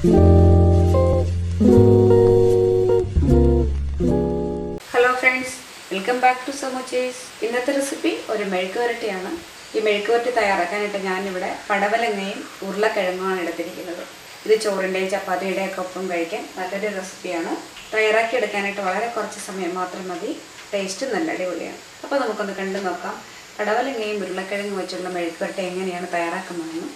Hello friends, welcome back to Samochis. ഇന്നത്തെ recipe ഒരു മെഴുക്കുവരട്ടിയാണ്. ഈ മെഴുക്കുവരട്ടി തയ്യാറാക്കാനായിട്ട് ഞാൻ ഇവിടെ പടവലങ്ങയും ഉരുളക്കിഴങ്ങുമാണ് എടുത്തിരിക്കുന്നത്. ഇത് ചോറിന്റെയും ചപ്പാത്തിയുടെയും ഒക്കെ ഒപ്പം കഴിക്കാൻ നല്ലൊരു റെസിപ്പിയാണ്. തയ്യാറാക്കി എടുക്കാനായിട്ട് വളരെ കുറച്ച് സമയം മാത്രം മതി. ടേസ്റ്റ് നല്ല അടിപൊളിയാണ്. അപ്പോൾ നമുക്കൊന്ന് കണ്ടു നോക്കാം പടവലങ്ങയും ഉരുളക്കിഴങ്ങും വെച്ചുള്ള മെഴുക്കുവരട്ടി എങ്ങനെയാണ് തയ്യാറാക്കുന്നതെന്ന്.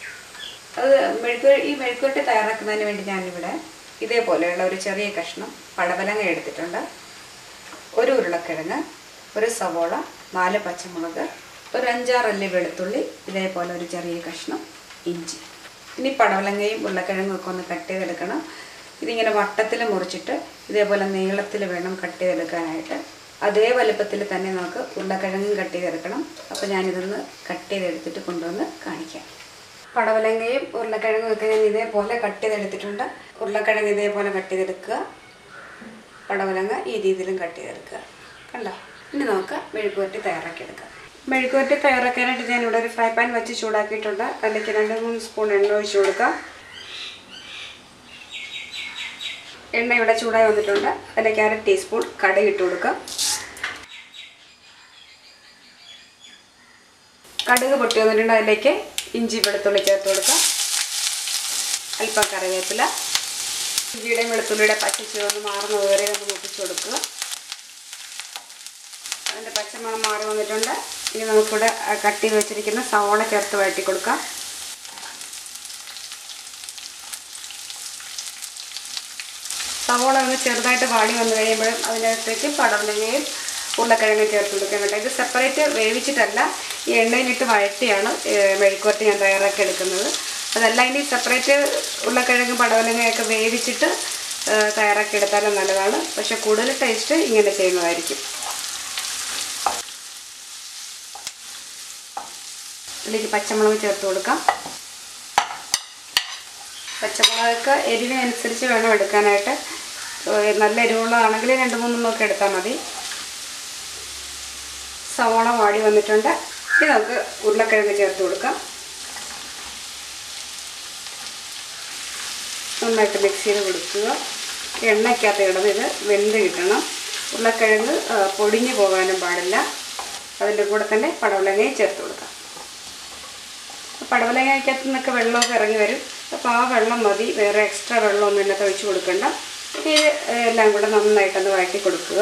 ഈ മെഴുക്കുവരട്ടി തയ്യാറാക്കുന്നതിന് വേണ്ടി ഞാനിവിടെ ഇതേപോലെയുള്ള ഒരു ചെറിയ കഷ്ണം പടവലങ്ങ എടുത്തിട്ടുണ്ട്. ഒരു ഉരുളക്കിഴങ്ങ്, ഒരു സവോള, 4 പച്ചമുളക്, ഒരു 5-6 അല്ലി വെളുത്തുള്ളി, ഇതേപോലെ ഒരു ചെറിയ കഷ്ണം ഇഞ്ചി. ഇനി പടവലങ്ങയും ഉരുളക്കിഴങ്ങും ഒക്കെ ഒന്ന് കട്ട് ചെയ്തെടുക്കണം. ഇതിങ്ങനെ വട്ടത്തിൽ മുറിച്ചിട്ട് ഇതേപോലെ നീളത്തിൽ വേണം കട്ട് ചെയ്തെടുക്കാനായിട്ട്. അതേ വലുപ്പത്തിൽ തന്നെ നമുക്ക് ഉരുളക്കിഴങ്ങും കട്ട് ചെയ്തെടുക്കണം. അപ്പോൾ ഞാനിതൊന്ന് കട്ട് ചെയ്തെടുത്തിട്ട് കൊണ്ടുവന്ന് കാണിക്കാം. പടവലങ്ങയും ഉരുളക്കിഴങ്ങും ഒക്കെ ഞാൻ ഇതേപോലെ കട്ട് ചെയ്തെടുത്തിട്ടുണ്ട്. ഉരുളക്കിഴങ്ങ് ഇതേപോലെ കട്ട് ചെയ്തെടുക്കുക, പടവലങ്ങ ഈ രീതിയിലും കട്ട് ചെയ്തെടുക്കുക. കണ്ടോ? ഇനി നമുക്ക് മെഴുക്കുവരട്ടി തയ്യാറാക്കിയെടുക്കാം. മെഴുക്കുവരട്ടി തയ്യാറാക്കാനായിട്ട് ഞാനിവിടെ ഒരു ഫ്രൈ പാൻ വെച്ച് ചൂടാക്കിയിട്ടുണ്ട്. അതിലേക്ക് 2-3 സ്പൂൺ എണ്ണ ഒഴിച്ച് കൊടുക്കാം. എണ്ണ ഇവിടെ ചൂടായി വന്നിട്ടുണ്ട്. അതിലേക്ക് 1/2 ടീസ്പൂൺ കടുക് ഇട്ട് കൊടുക്കാം. കടുക് പൊട്ടി വന്നിട്ടുണ്ട്. അതിലേക്ക് ഇഞ്ചി വെളുത്തുള്ളി ചേർത്ത് കൊടുക്കാം. അല്പം കറിവേപ്പില. ഇഞ്ചിയുടെയും വെളുത്തുള്ളിയുടെ പച്ചച്ചുവന്ന് മാറുന്നത് വരെ ഒന്ന് മുട്ടിച്ച് കൊടുക്കുക. അതിൻ്റെ പച്ചമണം മാറി വന്നിട്ടുണ്ട്. ഇനി നമുക്കിവിടെ കട്ട് ചെയ്ത് വെച്ചിരിക്കുന്ന സവോള ചേർത്ത് വഴറ്റി കൊടുക്കാം. സവോള ഒന്ന് ചെറുതായിട്ട് വാടി വന്നു കഴിയുമ്പോഴും അതിനകത്തേക്ക് പടവലങ്ങയും ഉരുളക്കിഴങ്ങും ചേർത്ത് കൊടുക്കാൻ കേട്ടോ. ഇത് സെപ്പറേറ്റ് വേവിച്ചിട്ടല്ല, ഈ എണ്ണയിലിട്ട് വഴറ്റിയാണ് മെഴുക്കുവരട്ടി ഞാൻ തയ്യാറാക്കി എടുക്കുന്നത്. അതല്ല, ഇനി സെപ്പറേറ്റ് ഉരുളക്കിഴങ്ങും പടവലങ്ങയൊക്കെ വേവിച്ചിട്ട് തയ്യാറാക്കി എടുത്താലും നല്ലതാണ്. പക്ഷെ കൂടുതൽ ടേസ്റ്റ് ഇങ്ങനെ ചെയ്യുന്നതായിരിക്കും. ഇതിലേക്ക് പച്ചമുളക് ചേർത്ത് കൊടുക്കാം. പച്ചമുളകൊക്കെ എരിവിനനുസരിച്ച് വേണം എടുക്കാനായിട്ട്. നല്ല എരിവുള്ളതാണെങ്കിൽ 2-3 ഒക്കെ എടുത്താൽ മതി. സവോള വാടി വന്നിട്ടുണ്ട്. ഇനി നമുക്ക് ഉരുളക്കിഴങ്ങ് ചേർത്ത് കൊടുക്കാം. നന്നായിട്ട് മിക്സ് ചെയ്ത് കൊടുക്കുക. എണ്ണയ്ക്കകത്ത് കിടന്ന് ഇത് വെന്ത് കിട്ടണം. ഉരുളക്കിഴങ്ങ് പൊടിഞ്ഞു പോകാനും പാടില്ല. അതിൻ്റെ കൂടെ തന്നെ പടവലങ്ങയും ചേർത്ത് കൊടുക്കാം. പടവലങ്ങയ്ക്കകത്ത് നിന്നൊക്കെ വെള്ളമൊക്കെ ഇറങ്ങി വരും. അപ്പോൾ ആ വെള്ളം മതി, വേറെ എക്സ്ട്രാ വെള്ളമൊന്നും ഇതിനകത്ത് ഒഴിച്ച് കൊടുക്കണ്ട. ഇത് എല്ലാം കൂടെ നന്നായിട്ടൊന്ന് വഴറ്റി കൊടുക്കുക.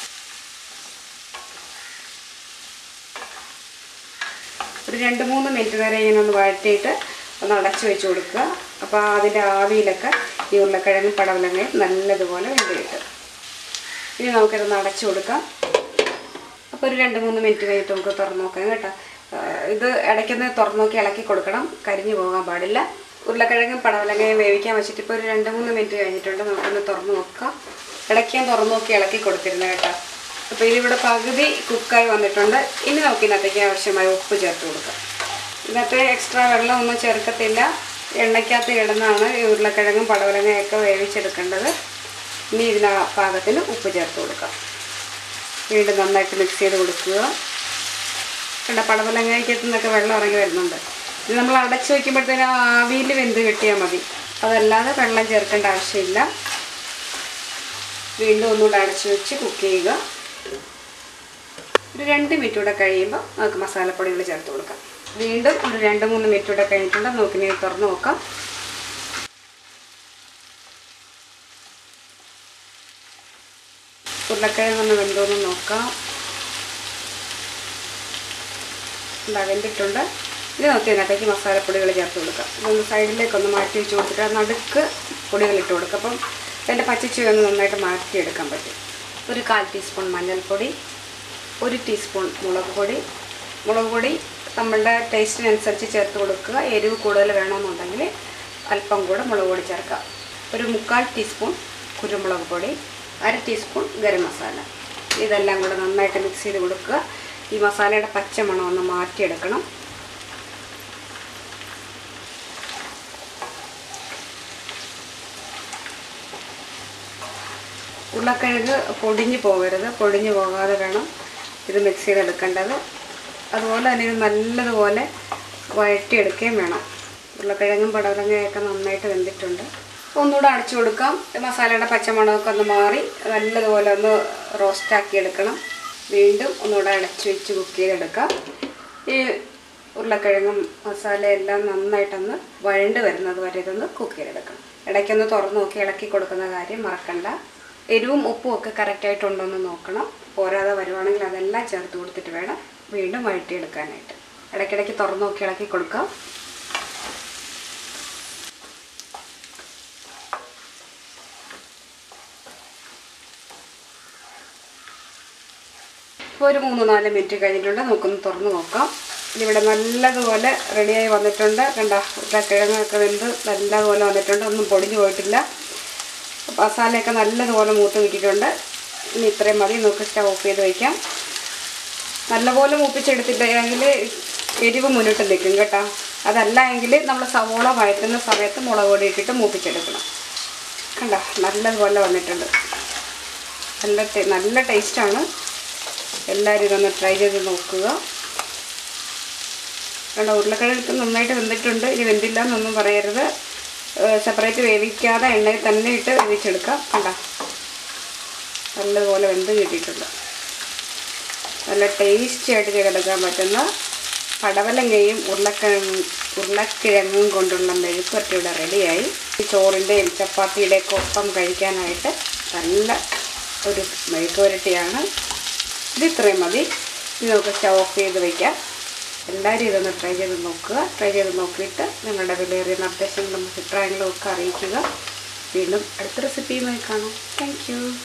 ഒരു 2-3 മിനിറ്റ് വരെ ഇങ്ങനെ ഒന്ന് വഴറ്റിയിട്ട് ഒന്ന് അടച്ചു വെച്ച് കൊടുക്കുക. അപ്പോൾ അതിൻ്റെ ആവിയിലൊക്കെ ഈ ഉരുളക്കിഴങ്ങും പടവലങ്ങയും നല്ലതുപോലെ വെന്ത് കിട്ടും. ഇനി നമുക്കിതൊന്ന് അടച്ചു കൊടുക്കാം. അപ്പോൾ ഒരു 2-3 മിനിറ്റ് കഴിഞ്ഞിട്ട് നമുക്ക് തുറന്നു നോക്കാം കേട്ടോ. ഇത് ഇടയ്ക്കൊന്ന് തുറന്നു നോക്കി ഇളക്കി കൊടുക്കണം, കരിഞ്ഞു പോകാൻ പാടില്ല. ഉരുളക്കിഴങ്ങും പടവലങ്ങയും വേവിക്കാൻ വെച്ചിട്ട് ഇപ്പോൾ ഒരു 2-3 മിനിറ്റ് കഴിഞ്ഞിട്ടുണ്ട്. നമുക്കൊന്ന് തുറന്നു നോക്കാം. ഇടയ്ക്ക് ഞാൻ തുറന്നു നോക്കി ഇളക്കി കൊടുത്തിരുന്നു കേട്ടോ. അപ്പോൾ ഇതിവിടെ പകുതി കുക്കായി വന്നിട്ടുണ്ട്. ഇനി നമുക്ക് ഇതിനകത്തേക്ക് ആവശ്യമായ ഉപ്പ് ചേർത്ത് കൊടുക്കാം. ഇതിനകത്ത് എക്സ്ട്രാ വെള്ളമൊന്നും ചേർക്കത്തില്ല. എണ്ണയ്ക്കകത്ത് കിടന്നാണ് ഈ ഉരുളക്കിഴങ്ങും പടവലങ്ങയൊക്കെ വേവിച്ചെടുക്കേണ്ടത്. ഇനി ഇതിന് പാകത്തിന് ഉപ്പ് ചേർത്ത് കൊടുക്കാം. വീണ്ടും നന്നായിട്ട് മിക്സ് ചെയ്ത് കൊടുക്കുക. കണ്ട, പടവലങ്ങയ്ക്കകത്ത് നിന്നൊക്കെ വെള്ളം ഇറങ്ങി വരുന്നുണ്ട്. ഇത് നമ്മൾ അടച്ചു വയ്ക്കുമ്പോഴത്തേനും ആവിയിൽ വെന്ത് കിട്ടിയാൽ മതി. അതല്ലാതെ വെള്ളം ചേർക്കേണ്ട ആവശ്യമില്ല. വീണ്ടും ഒന്നുകൂടെ അടച്ചു വെച്ച് കുക്ക് ചെയ്യുക. ഒരു 2 മിനിറ്റ് കൂടെ കഴിയുമ്പോൾ നമുക്ക് മസാലപ്പൊടികൾ ചേർത്ത് കൊടുക്കാം. വീണ്ടും ഒരു 2-3 മിനിറ്റ് കൂടെ കഴിഞ്ഞിട്ടുണ്ട്. നമുക്കിനി തുറന്ന് നോക്കാം. ഉരുളക്കിഴങ്ങൊന്ന് വെന്തോന്ന് നോക്കാം. വെന്തിട്ടുണ്ട്. ഇനി നമുക്ക് ഇതിനകത്തേക്ക് മസാലപ്പൊടികൾ ചേർത്ത് കൊടുക്കാം. ഇതൊന്ന് സൈഡിലേക്കൊന്ന് മാറ്റി വെച്ച് കൊടുത്തിട്ട് നടുക്ക് പൊടികൾ ഇട്ട് കൊടുക്കാം. അപ്പം അതിൻ്റെ പച്ചച്ചുവയൊന്ന് നന്നായിട്ട് മാറ്റിയെടുക്കാൻ പറ്റും. ഒരു 1/4 ടീസ്പൂൺ മഞ്ഞൾപ്പൊടി, 1 ടീസ്പൂൺ മുളക് പൊടി നമ്മളുടെ ടേസ്റ്റിനനുസരിച്ച് ചേർത്ത് കൊടുക്കുക. എരിവ് കൂടുതൽ വേണമെന്നുണ്ടെങ്കിൽ അല്പം കൂടെ മുളക് പൊടി ചേർക്കാം. ഒരു 3/4 ടീസ്പൂൺ കുരുമുളക് പൊടി, 1/2 ടീസ്പൂൺ ഗരം മസാല. ഇതെല്ലാം കൂടെ നന്നായിട്ട് മിക്സ് ചെയ്ത് കൊടുക്കുക. ഈ മസാലയുടെ പച്ചമണം ഒന്ന് മാറ്റിയെടുക്കണം. ഉരുളക്കിഴങ്ങ് പൊടിഞ്ഞു പോകരുത്. പൊടിഞ്ഞു പോകാതെ വേണം ഇത് മിക്സ് ചെയ്തെടുക്കേണ്ടത്. അതുപോലെ തന്നെ ഇത് നല്ലതുപോലെ വഴറ്റിയെടുക്കുകയും വേണം. ഉരുളക്കിഴങ്ങും പടവലങ്ങയൊക്കെ നന്നായിട്ട് വെന്തിട്ടുണ്ട്. ഒന്നുകൂടെ അടച്ചു കൊടുക്കാം. മസാലയുടെ പച്ചമണമൊക്കെ ഒന്ന് മാറി നല്ലതുപോലെ ഒന്ന് റോസ്റ്റാക്കി എടുക്കണം. വീണ്ടും ഒന്നുകൂടെ അടച്ചു വെച്ച് കുക്ക് ചെയ്തെടുക്കാം. ഈ ഉരുളക്കിഴങ്ങും മസാലയെല്ലാം നന്നായിട്ടൊന്ന് വഴണ്ട് വരുന്നത് വരെ ഇതൊന്ന് കുക്ക് ചെയ്തെടുക്കണം. ഇടയ്ക്കൊന്ന് തുറന്ന് നോക്കി ഇളക്കി കൊടുക്കുന്ന കാര്യം മറക്കണ്ട. എരിവും ഉപ്പും ഒക്കെ കറക്റ്റായിട്ടുണ്ടോ എന്ന് നോക്കണം. പോരാതെ വരുവാണെങ്കിൽ അതെല്ലാം ചേർത്ത് കൊടുത്തിട്ട് വേണം വീണ്ടും വഴറ്റിയെടുക്കാനായിട്ട്. ഇടയ്ക്കിടയ്ക്ക് തുറന്ന് നോക്കി ഇളക്കി കൊടുക്കാം. ഇപ്പോൾ ഒരു 3-4 മിനിറ്റ് കഴിഞ്ഞിട്ടുണ്ട്. നമുക്കൊന്ന് തുറന്ന് നോക്കാം. ഇതിവിടെ നല്ലതുപോലെ റെഡിയായി വന്നിട്ടുണ്ട്. കണ്ട ഉരുളക്കിഴങ്ങൊക്കെ വെന്ത് നല്ലതുപോലെ വന്നിട്ടുണ്ട്. ഒന്നും പൊടിഞ്ഞു പോയിട്ടില്ല. മസാലയൊക്കെ നല്ലതുപോലെ മൂത്ത് കിട്ടിയിട്ടുണ്ട്. ഇനി ഇത്രയും മതി. നമുക്ക് സ്റ്റവ് ഓഫ് ചെയ്ത് വയ്ക്കാം. നല്ലപോലെ മൂപ്പിച്ചെടുത്തില്ലെങ്കിൽ എരിവ് മുന്നിട്ട് നിൽക്കും കേട്ടോ. അതല്ല എങ്കിൽ നമ്മൾ സവോള വഴറ്റുന്ന സമയത്ത് മുളക് പൊടി ഇട്ടിട്ട് മൂപ്പിച്ചെടുക്കണം. കണ്ട നല്ലതുപോലെ വന്നിട്ടുണ്ട്. നല്ല ടേസ്റ്റാണ്. എല്ലാവരും ഇതൊന്ന് ട്രൈ ചെയ്ത് നോക്കുക. കണ്ട ഉരുളക്കിഴങ്ങ് നന്നായിട്ട് വെന്തിട്ടുണ്ട്. ഇനി വെന്തില്ല എന്നൊന്നും പറയരുത്. സെപ്പറേറ്റ് വേവിക്കാതെ എണ്ണയിൽ തന്നെ ഇട്ട് വേവിച്ചെടുക്കാം. കണ്ട നല്ലതുപോലെ വെന്ത് കിട്ടിയിട്ടുണ്ട്. നല്ല ടേസ്റ്റി ആയിട്ട് ചെയ്തെടുക്കാൻ പറ്റുന്ന പടവലങ്ങയും ഉരുളക്കിഴങ്ങും കൊണ്ടുള്ള മെഴുക്കുവരട്ടിയുടെ റെഡിയായി. ഈ ചോറിൻ്റെയും ചപ്പാത്തിയുടെയൊക്കെ ഒപ്പം കഴിക്കാനായിട്ട് നല്ല ഒരു മെഴുക്കുവരട്ടിയാണ്. ഇത് ഇത്രയും മതി. ഇത് നമുക്ക് സ്റ്റവ് ഓഫ് ചെയ്ത് വയ്ക്കാം. എല്ലാവരും ഇതൊന്ന് ട്രൈ ചെയ്ത് നോക്കുക. ട്രൈ ചെയ്ത് നോക്കിയിട്ട് നിങ്ങളുടെ വിലയേറിയ നിർദ്ദേശങ്ങളും അഭിപ്രായങ്ങളും ഒക്കെ അറിയിക്കുക. വീണ്ടും അടുത്ത റെസിപ്പിയുമായി കാണാം. Thank U.